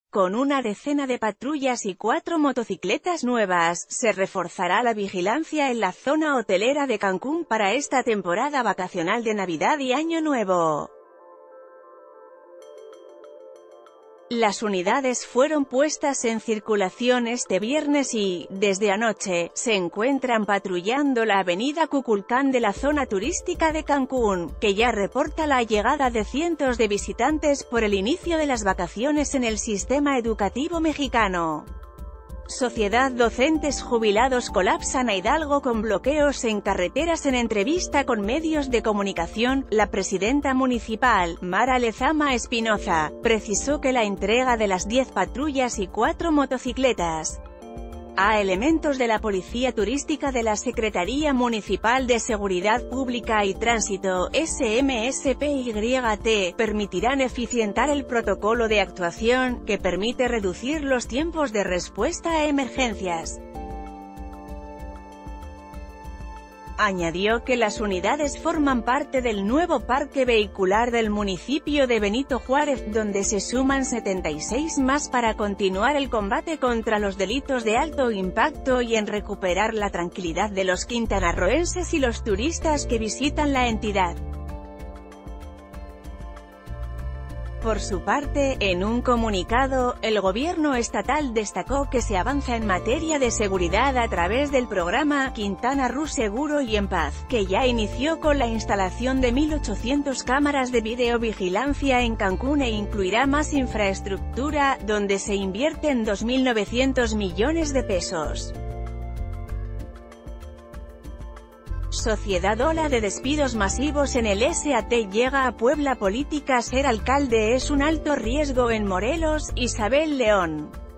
Con una decena de patrullas y 4 motocicletas nuevas, se reforzará la vigilancia en la zona hotelera de Cancún para esta temporada vacacional de Navidad y Año Nuevo. Las unidades fueron puestas en circulación este viernes y, desde anoche, se encuentran patrullando la avenida Kukulcán de la zona turística de Cancún, que ya reporta la llegada de cientos de visitantes por el inicio de las vacaciones en el sistema educativo mexicano. Sociedad Docentes Jubilados colapsan a Hidalgo con bloqueos en carreteras. En entrevista con medios de comunicación, la presidenta municipal, Mara Lezama Espinoza, precisó que la entrega de las 10 patrullas y 4 motocicletas a elementos de la Policía Turística de la Secretaría Municipal de Seguridad Pública y Tránsito, SMSPYT, permitirán eficientar el protocolo de actuación, que permite reducir los tiempos de respuesta a emergencias. Añadió que las unidades forman parte del nuevo parque vehicular del municipio de Benito Juárez, donde se suman 76 más para continuar el combate contra los delitos de alto impacto y en recuperar la tranquilidad de los quintanarroenses y los turistas que visitan la entidad. Por su parte, en un comunicado, el gobierno estatal destacó que se avanza en materia de seguridad a través del programa Quintana Roo Seguro y en Paz, que ya inició con la instalación de 1.800 cámaras de videovigilancia en Cancún e incluirá más infraestructura, donde se invierten 2.900 millones de pesos. Sociedad Ola de despidos masivos en el SAT llega a Puebla. Política. Ser alcalde es un alto riesgo en Morelos. Isabel León.